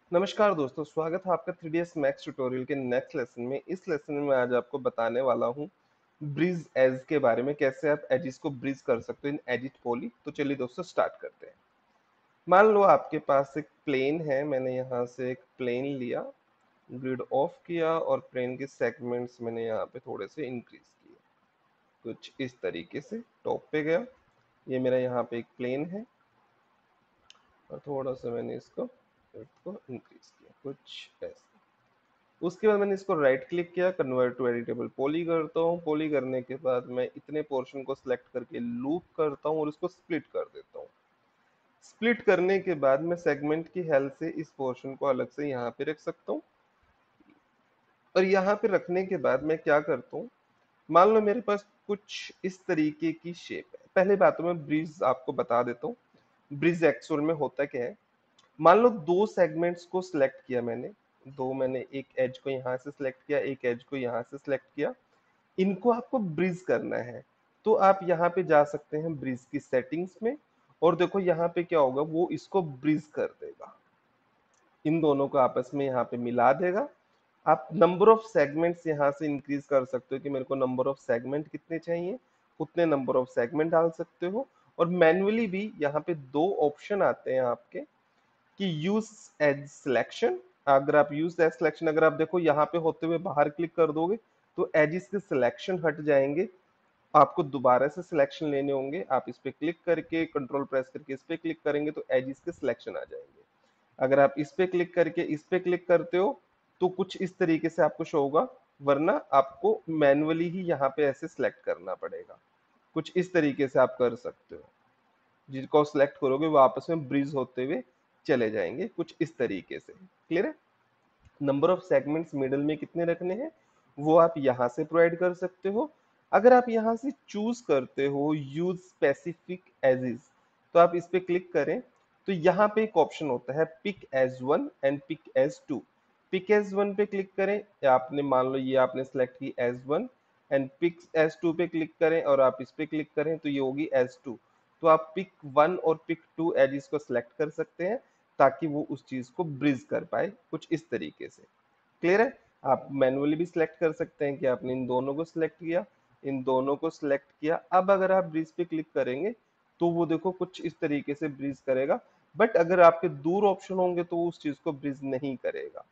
नमस्कार दोस्तों, स्वागत है आपका 3ds मैथ्स ट्यूटोरियल के नेक्स्ट लेसन में। इस लेसन में मैं आज आपको बताने वाला हूँ ब्रिज एज के बारे में, कैसे आप एजिस को ब्रिज कर सकते हो इन एडिट पॉली। तो चलिए दोस्तों स्टार्ट करते हैं। मान लो आपके पास एक प्लेन है, मैंने यहाँ से एक प्लेन लिया, ग्रिड ऑफ किया और प्लेन के सेगमेंट्स मैंने यहाँ पे थोड़े से इंक्रीज किए, कुछ इस तरीके से टॉप पे गया। ये मेरा यहाँ पे एक प्लेन है और थोड़ा सा मैंने इसको इंक्रीज किया, कुछ ऐसे। उसके बाद मैंने इसको राइट क्लिक किया, कन्वर्ट टू एडिटेबल पॉली करता हूँ। पॉली करने के बाद मैं इतने पोर्शन को सिलेक्ट करके लूप करता हूँ और इसको स्प्लिट कर देता हूँ। स्प्लिट करने के बाद मैं सेगमेंट की हेल्प से इस पोर्शन को अलग से यहाँ पे रख सकता हूँ। और यहाँ पे रखने के बाद मैं क्या करता हूँ, मान लो मेरे पास कुछ इस तरीके की शेप है। पहले बात तो मैं ब्रिज आपको बता देता हूँ, ब्रिज एक्चुअल में होता क्या है। मान लो दो सेगमेंट्स को सिलेक्ट किया मैंने एक एज को यहाँ से सिलेक्ट किया, एक एज को यहाँ से सिलेक्ट किया। इनको आपको ब्रिज करना है, तो आप यहाँ पे जा सकते हैं ब्रिज की सेटिंग्स में, और देखो यहाँ पे क्या होगा, वो इसको ब्रिज कर देगा, इन दोनों को आपस में यहाँ पे मिला देगा। आप नंबर ऑफ सेगमेंट्स यहाँ से इंक्रीज कर सकते हो कि मेरे को नंबर ऑफ सेगमेंट कितने चाहिए, उतने नंबर ऑफ सेगमेंट डाल सकते हो। और मैन्युअली भी यहाँ पे दो ऑप्शन आते हैं आपके कि यूज एज सिलेक्शन। अगर आप यूज एज सिलेक्शन, अगर आप देखो यहाँ पे होते हुए बाहर क्लिक कर दोगे तो एजिस के सिलेक्शन हट जाएंगे, आपको दोबारा से सिलेक्शन लेने होंगे। आप इस पे क्लिक करके कंट्रोल प्रेस करके इस पे क्लिक करेंगे तो एजिस के सिलेक्शन आ जाएंगे। अगर आप इस पे क्लिक करके इस पे क्लिक करते हो तो कुछ इस तरीके से आपको शो होगा, वरना आपको मैन्युअली ही यहाँ पे ऐसे सिलेक्ट करना पड़ेगा। कुछ इस तरीके से आप कर सकते हो, जिसको सिलेक्ट करोगे वो आपस में ब्रिज होते हुए चले जाएंगे, कुछ इस तरीके से। क्लियर है। नंबर ऑफ सेगमेंट्स मिडल में कितने रखने हैं वो आप यहाँ से प्रोवाइड कर सकते हो। अगर आप यहाँ से चूज करते हो यूज स्पेसिफिक एजिज, तो आप इस पे क्लिक करें तो यहाँ पे एक ऑप्शन होता है pick edge one and pick edge two. Pick edge one पे क्लिक करें, या आपने मान लो ये आपने सेलेक्ट की edge one, and pick edge two पे क्लिक करें और आप इस पे क्लिक करें तो ये होगी एज टू। तो आप पिक वन और पिक टू एजिस को सिलेक्ट कर सकते हैं ताकि वो उस चीज को ब्रिज कर पाए, कुछ इस तरीके से। क्लियर है। आप मैन्युअली भी सिलेक्ट कर सकते हैं कि आपने इन दोनों को सिलेक्ट किया, इन दोनों को सिलेक्ट किया। अब अगर आप ब्रिज पे क्लिक करेंगे तो वो देखो कुछ इस तरीके से ब्रिज करेगा, बट अगर आपके दूर ऑप्शन होंगे तो वो उस चीज को ब्रिज नहीं करेगा,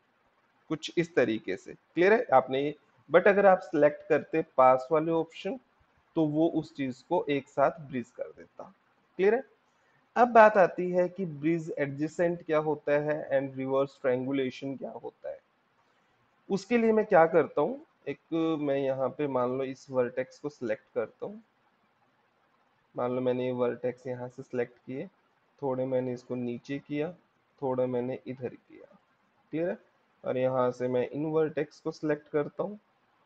कुछ इस तरीके से। क्लियर है आपने ये। बट अगर आप सिलेक्ट करते पास वाले ऑप्शन तो वो उस चीज को एक साथ ब्रिज कर देता। क्लियर है। अब बात आती है कि ब्रिज एडजेसेंट क्या होता है एंड रिवर्स ट्रायंगुलेशन क्या होता है। उसके लिए मैं क्या करता हूँ, एक मैं यहाँ पे मान लो इस वर्टेक्स को सिलेक्ट करता हूँ। मान लो मैंने ये वर्टेक्स यहाँ से सिलेक्ट किए, थोड़े मैंने इसको नीचे किया, थोड़ा मैंने इधर किया। क्लियर है। और यहाँ से मैं इन वर्टेक्स को सिलेक्ट करता हूँ,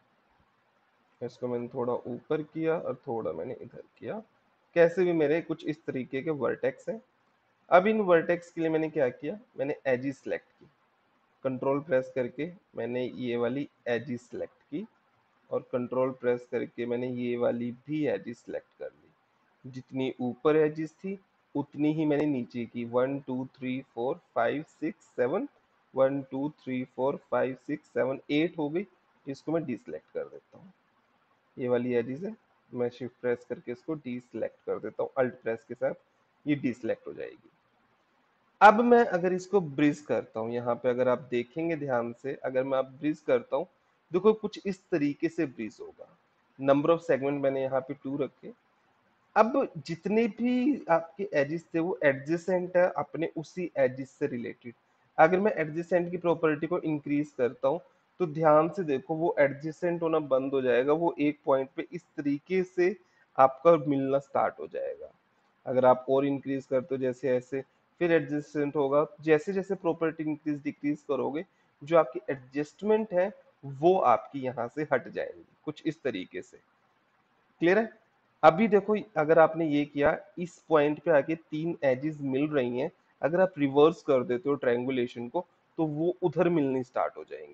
इसको मैंने थोड़ा ऊपर किया और थोड़ा मैंने इधर किया। कैसे भी मेरे कुछ इस तरीके के वर्टेक्स हैं। अब इन वर्टेक्स के लिए मैंने क्या किया, मैंने एजी सिलेक्ट की, कंट्रोल प्रेस करके मैंने ये वाली एजी सिलेक्ट की, और कंट्रोल प्रेस करके मैंने ये वाली भी एजी सिलेक्ट कर ली। जितनी ऊपर एजिस थी उतनी ही मैंने नीचे की, 1 2 3 4 5 6 7, 1 2 3 4 5 6 7 8 हो गई। इसको मैं डी सिलेक्ट कर देता हूँ, ये वाली एजिस है। मैं शिफ्ट प्रेस करके इसको डी सिलेक्ट कर देता हूँ, अल्ट प्रेस के साथ ये डी सिलेक्ट हो जाएगी। अब मैं अगर इसको ब्रिज करता हूँ, यहाँ पे अगर आप देखेंगे ध्यान से, अगर मैं आप ब्रिज करता हूँ, देखो कुछ इस तरीके से ब्रिज होगा। नंबर ऑफ सेगमेंट मैंने यहाँ पे 2 रखे। अब जितने भी आपके एजिस थे वो एडजेसेंट है अपने उसी एजिस से रिलेटेड। अगर मैं एडजेसेंट की प्रॉपर्टी को इंक्रीज करता हूँ तो ध्यान से देखो वो एडजेसेंट होना बंद हो जाएगा, वो एक पॉइंट पे इस तरीके से आपका मिलना स्टार्ट हो जाएगा। अगर आप और इंक्रीज करते हो जैसे ऐसे, फिर एडजस्टमेंट होगा। जैसे जैसे प्रॉपर्टी इंक्रीज डिक्रीज करोगे, जो आपकी एडजस्टमेंट है वो आपकी यहाँ से हट जाएंगी, कुछ इस तरीके से। क्लियर है। अभी देखो अगर आपने ये किया, इस पॉइंट पे आके 3 एजेस मिल रही हैं, अगर आप रिवर्स कर देते हो ट्रायंगुलेशन को तो वो उधर मिलनी स्टार्ट हो जाएंगी।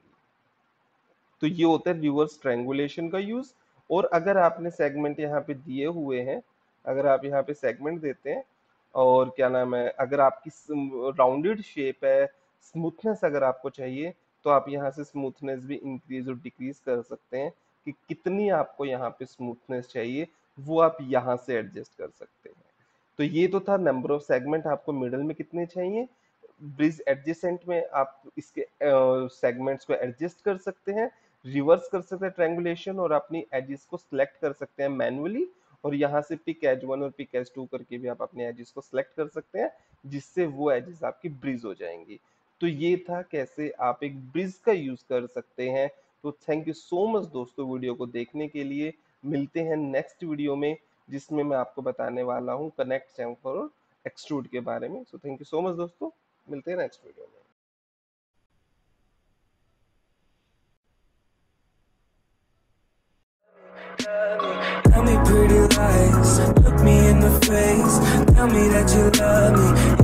तो ये होता है रिवर्स ट्रायंगुलेशन का यूज। और अगर आपने सेगमेंट यहाँ पे दिए हुए हैं, अगर आप यहाँ पे सेगमेंट देते हैं, और क्या नाम है, अगर आपकी राउंडेड शेप है, स्मूथनेस अगर आपको चाहिए तो आप यहाँ से स्मूथनेस भी इंक्रीज और डिक्रीज कर सकते हैं कि कितनी आपको यहाँ पे स्मूथनेस चाहिए, वो आप यहाँ से एडजस्ट कर सकते हैं। तो ये तो था नंबर ऑफ सेगमेंट, आपको मिडल में कितने चाहिए। ब्रिज एडजेसेंट में आप इसके सेगमेंट्स को एडजस्ट कर सकते हैं, रिवर्स कर सकते हैं ट्रायंगुलेशन, और अपनी एजेस को सिलेक्ट कर सकते हैं मैन्युअली, और यहाँ से पिक एज 1 और पिक एज 2 करके भी आप अपने एजेस को सिलेक्ट कर सकते हैं, जिससे वो एजेस आपकी ब्रिज हो जाएंगी। तो ये था कैसे आप एक ब्रिज का यूज कर सकते हैं। तो थैंक यू सो मच दोस्तों वीडियो को देखने के लिए। मिलते हैं नेक्स्ट वीडियो में, जिसमें मैं आपको बताने वाला हूँ कनेक्ट, चैम्फर और एक्सट्रूड के बारे में। So thank you so much दोस्तों, मिलते हैं नेक्स्ट वीडियो में। Tell me pretty lies, look me in the face, tell me that you love me.